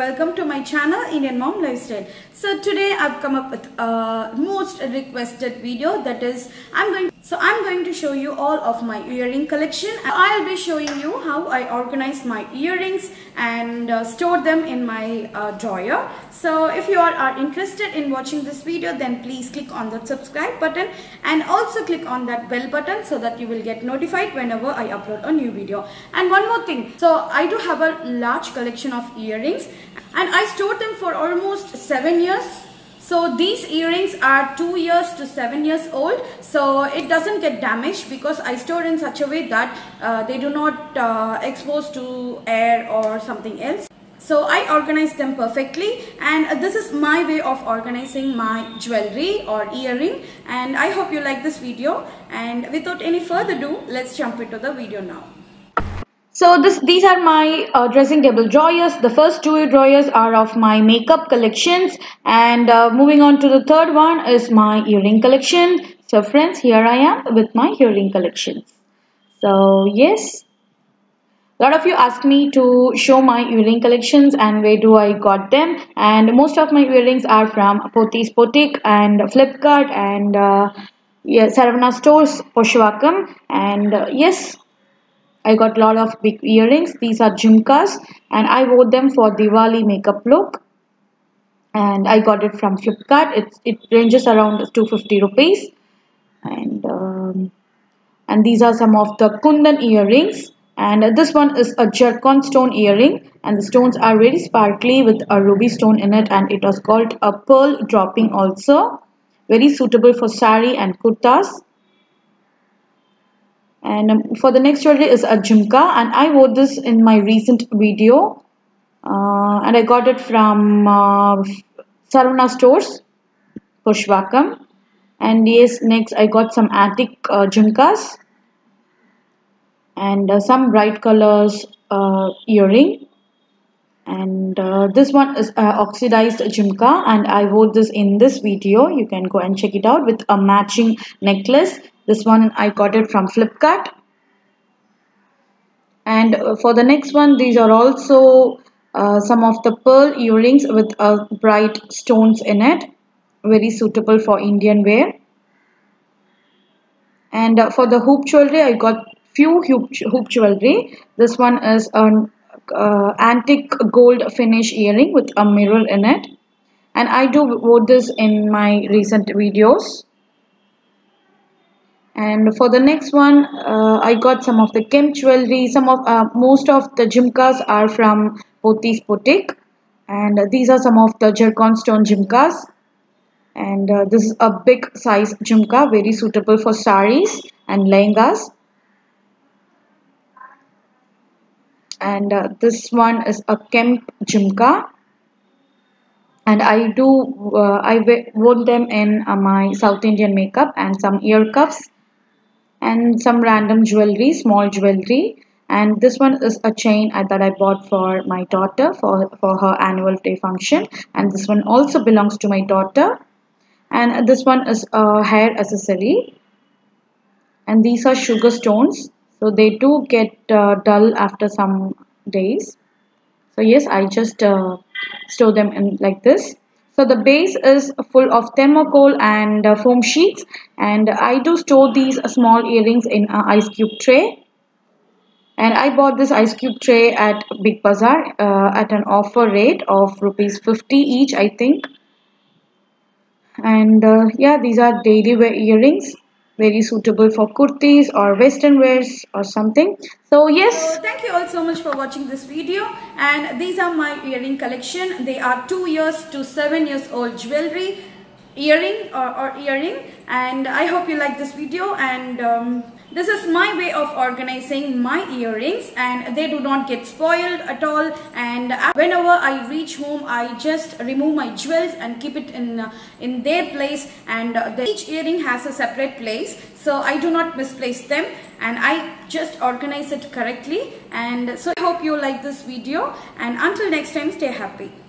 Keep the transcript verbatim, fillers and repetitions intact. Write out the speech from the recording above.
welcome to my channel Indian Mom Lifestyle. So today I've come up with a most requested video, that is I'm going so I'm going to show you all of my earring collection. I'll be showing you how I organize my earrings and uh, store them in my uh, drawer. So if you are, are interested in watching this video, then please click on the subscribe button and also click on that bell button so that you will get notified whenever I upload a new video. And one more thing, so I do have a large collection of earrings and I stored them for almost seven years. So these earrings are two years to seven years old, so it doesn't get damaged because I stored in such a way that uh, they do not uh, expose to air or something else. So I organize them perfectly, and this is my way of organizing my jewelry or earring, and I hope you like this video. And without any further ado, let's jump into the video now. So this, these are my uh, dressing table drawers. The first two drawers are of my makeup collections, and uh, moving on to the third one is my earring collection. So friends, here I am with my earring collections. So yes, a lot of you asked me to show my earring collections and where do I got them, and most of my earrings are from Pothys Boutique and Flipkart and uh, yeah, Saravana Stores, Purushottam, and uh, yes, I got a lot of big earrings. These are jhumkas and I wore them for Diwali makeup look, and I got it from Flipkart. It, it ranges around two hundred fifty rupees, and um, and these are some of the Kundan earrings, and this one is a zircon stone earring and the stones are very sparkly with a ruby stone in it, and it was called a pearl dropping also, very suitable for sari and kurtas. And um, for the next jewelry is a jhumka, and I wore this in my recent video, uh, and I got it from uh, Saravana Stores, Purushottam. And yes, next I got some antique uh, jhumkas and uh, some bright colors uh, earring, and uh, this one is uh, oxidized jhumka, and I wore this in this video. You can go and check it out with a matching necklace. This one I got it from Flipkart. And for the next one, these are also uh, some of the pearl earrings with uh, bright stones in it, very suitable for Indian wear. And uh, for the hoop jewelry, I got few hoop, hoop jewelry. This one is an uh, antique gold finish earring with a mirror in it, and I do wore this in my recent videos. And for the next one, uh, I got some of the Kemp jewelry. Some of uh, most of the jhumkas are from Pothys Boutique, and uh, these are some of the zircon stone jhumkas. And uh, this is a big size jhumka, very suitable for saris and lehengas. And uh, this one is a Kemp jhumka, and I do uh, I wore them in uh, my South Indian makeup, and some ear cuffs and some random jewelry, small jewelry. And this one is a chain that I bought for my daughter for, for her annual day function, and this one also belongs to my daughter. And this one is a hair accessory, and these are sugar stones, so they do get uh, dull after some days. So yes, I just uh, store them in like this. So the base is full of thermocol and uh, foam sheets, and I do store these uh, small earrings in an ice cube tray. And I bought this ice cube tray at Big Bazaar uh, at an offer rate of rupees fifty each, I think. And uh, yeah, these are daily wear earrings, very suitable for kurtis or western wears or something. So yes, so thank you all so much for watching this video, and these are my earring collection. They are two years to seven years old jewelry, earring or, or earring, and I hope you like this video. And um, this is my way of organizing my earrings, and they do not get spoiled at all. And whenever I reach home, I just remove my jewels and keep it in uh, in their place, and uh, the, each earring has a separate place, so I do not misplace them, and I just organize it correctly. And so I hope you like this video, and until next time, stay happy.